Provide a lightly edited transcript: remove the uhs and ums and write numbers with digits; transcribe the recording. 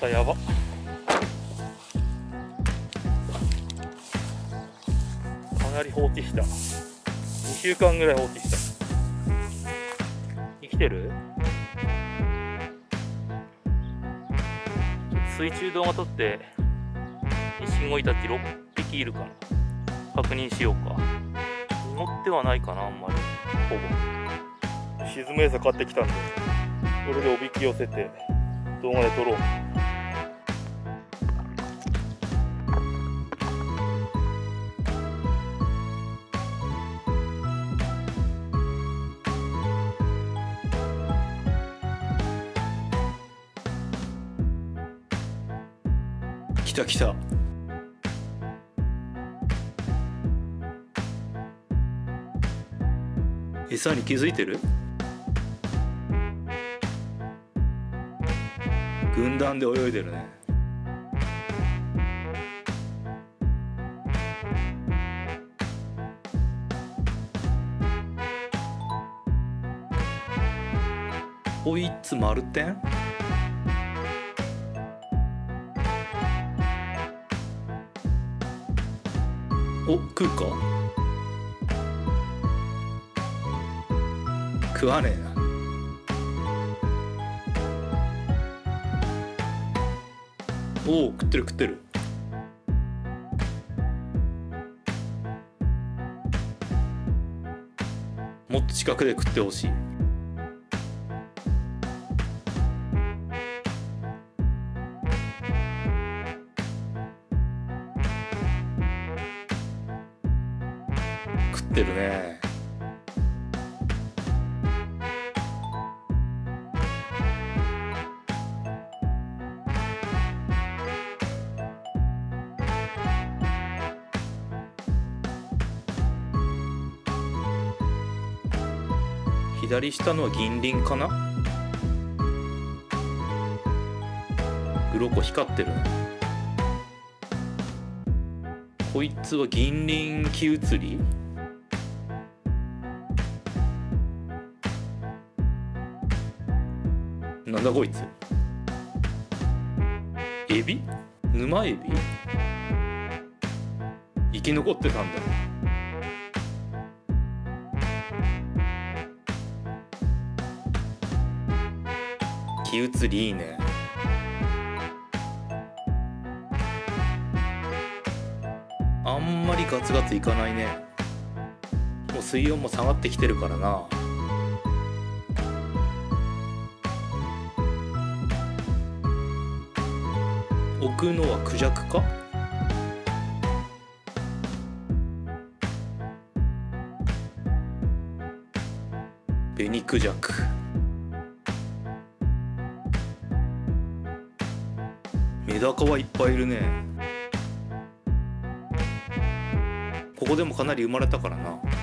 さやば。かなり放置した。2週間ぐらい放置した。生きてる？水中動画撮ってニシンゴイタチ6匹いるかな、確認しようか。乗ってはないかな、あんまり。ほぼ沈む餌買ってきたんで、これでおびき寄せて動画で撮ろう。 来た来た。餌に気づいてる？軍団で泳いでるね。こいつ丸天？お、食うか？食わねえな。おお、食ってる食ってる。もっと近くで食ってほしい。食ってるね。左下のは銀鱗かな。鱗光ってるね。こいつは銀鱗木移り。なんだこいつ。エビ？沼エビ？生き残ってたんだ。木移りいいね。あんまりガツガツいかないね。もう水温も下がってきてるからな。置くのはクジャクか？ベニクジャク。メダカはいっぱいいるね。ここでもかなり生まれたからな。